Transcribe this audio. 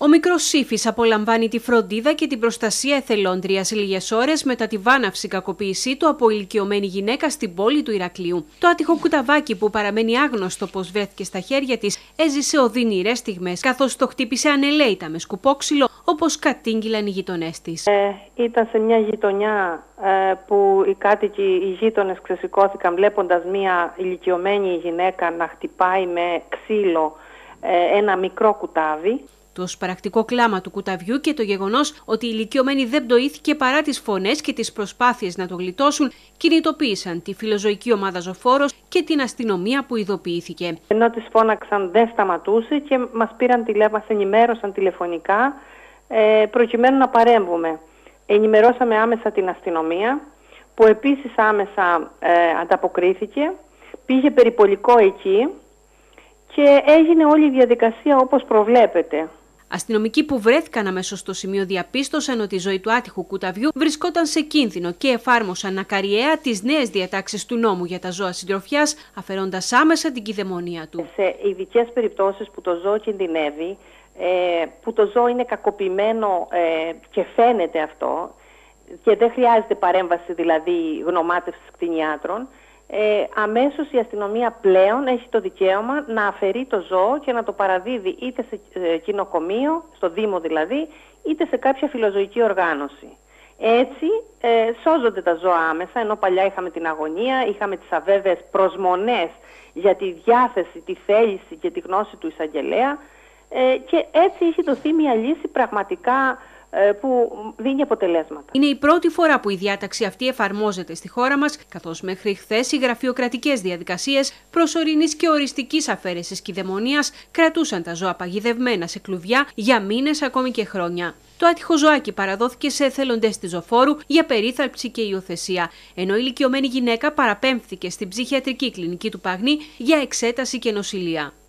Ο μικρός Σύφης απολαμβάνει τη φροντίδα και την προστασία εθελόντριας λίγες ώρες μετά τη βάναυση κακοποίησή του από ηλικιωμένη γυναίκα στην πόλη του Ηρακλείου. Το άτυχο κουταβάκι, που παραμένει άγνωστο πώς βρέθηκε στα χέρια της, έζησε οδυνηρές στιγμές, καθώς το χτύπησε ανελαίητα με σκουπόξυλο, όπως κατήγγειλαν οι γειτονές της. Ήταν σε μια γειτονιά που οι κάτοικοι, οι γείτονες ξεσηκώθηκαν βλέποντας μια ηλικιωμένη γυναίκα να χτυπάει με ξύλο ένα μικρό κουτάβι. Το σπαρακτικό κλάμα του κουταβιού και το γεγονός ότι η ηλικιωμένη δεν πτωήθηκε παρά τις φωνές και τις προσπάθειες να το γλιτώσουν κινητοποίησαν τη φιλοζωική ομάδα Ζωφόρος και την αστυνομία που ειδοποιήθηκε. Ενώ τις φώναξαν δεν σταματούσε και μας ενημέρωσαν τηλεφωνικά προκειμένου να παρέμβουμε. Ενημερώσαμε άμεσα την αστυνομία που επίσης άμεσα ανταποκρίθηκε, πήγε περιπολικό εκεί και έγινε όλη η διαδικασία όπως προβλέπεται. Αστυνομικοί που βρέθηκαν αμέσως στο σημείο διαπίστωσαν ότι η ζωή του άτυχου κουταβιού βρισκόταν σε κίνδυνο και εφάρμοσαν ακαριαία τις νέες διατάξεις του νόμου για τα ζώα συντροφιάς, αφαιρώντας άμεσα την κηδεμονία του. Σε ειδικές περιπτώσεις που το ζώο κινδυνεύει, που το ζώο είναι κακοποιημένο και φαίνεται αυτό και δεν χρειάζεται παρέμβαση δηλαδή γνωμάτευσης κτηνιάτρων, αμέσως η αστυνομία πλέον έχει το δικαίωμα να αφαιρεί το ζώο και να το παραδίδει είτε σε κοινοκομείο, στο Δήμο δηλαδή, είτε σε κάποια φιλοζωική οργάνωση. Έτσι σώζονται τα ζώα άμεσα, ενώ παλιά είχαμε την αγωνία, είχαμε τις αβέβαιες προσμονές για τη διάθεση, τη θέληση και τη γνώση του εισαγγελέα και έτσι έχει δοθεί μια λύση πραγματικά που δίνει αποτελέσματα. Είναι η πρώτη φορά που η διάταξη αυτή εφαρμόζεται στη χώρα μας, καθώς μέχρι χθες οι γραφειοκρατικές διαδικασίες προσωρινής και οριστικής αφαίρεσης κηδεμονίας κρατούσαν τα ζώα παγιδευμένα σε κλουβιά για μήνες, ακόμη και χρόνια. Το άτυχο ζωάκι παραδόθηκε σε εθελοντές της Ζωφόρου για περίθαλψη και υιοθεσία, ενώ η ηλικιωμένη γυναίκα παραπέμφθηκε στην ψυχιατρική κλινική του Παγνή για εξέταση και νοσηλεία.